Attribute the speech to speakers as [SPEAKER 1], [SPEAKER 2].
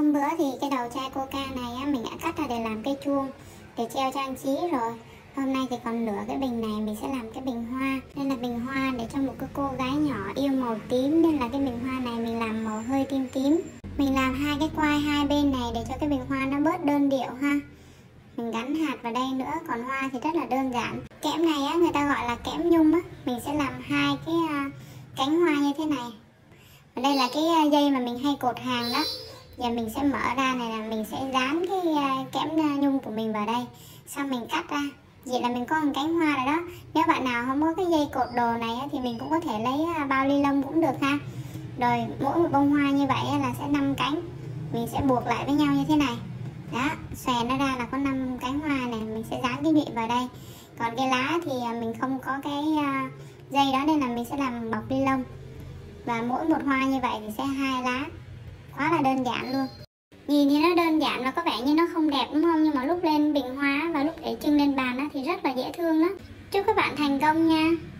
[SPEAKER 1] Hôm bữa thì cái đầu chai coca này á, mình đã cắt ra để làm cây chuông để treo trang trí rồi. Hôm nay thì còn nửa cái bình này mình sẽ làm cái bình hoa. Đây là bình hoa để cho một cái cô gái nhỏ yêu màu tím, nên là cái bình hoa này mình làm màu hơi tím tím. Mình làm hai cái quai hai bên này để cho cái bình hoa nó bớt đơn điệu ha. Mình gắn hạt vào đây nữa, còn hoa thì rất là đơn giản. Kẽm này á, người ta gọi là kẽm nhung á. Mình sẽ làm hai cái cánh hoa như thế này. Và đây là cái dây mà mình hay cột hàng đó. Giờ mình sẽ mở ra này, là mình sẽ dán cái kẽm nhung của mình vào đây, xong mình cắt ra. Vậy là mình có một cánh hoa rồi đó. Nếu bạn nào không có cái dây cột đồ này thì mình cũng có thể lấy bao ni lông cũng được ha. Rồi mỗi một bông hoa như vậy là sẽ 5 cánh. Mình sẽ buộc lại với nhau như thế này. Đó, xòe nó ra là có 5 cánh hoa này. Mình sẽ dán cái nhụy vào đây. Còn cái lá thì mình không có cái dây đó, nên là mình sẽ làm bọc ni lông. Và mỗi một hoa như vậy thì sẽ 2 lá. Quá là đơn giản luôn. Nhìn thì nó đơn giản và có vẻ như nó không đẹp đúng không? Nhưng mà lúc lên bình hoa và lúc để trưng lên bàn thì rất là dễ thương đó. Chúc các bạn thành công nha.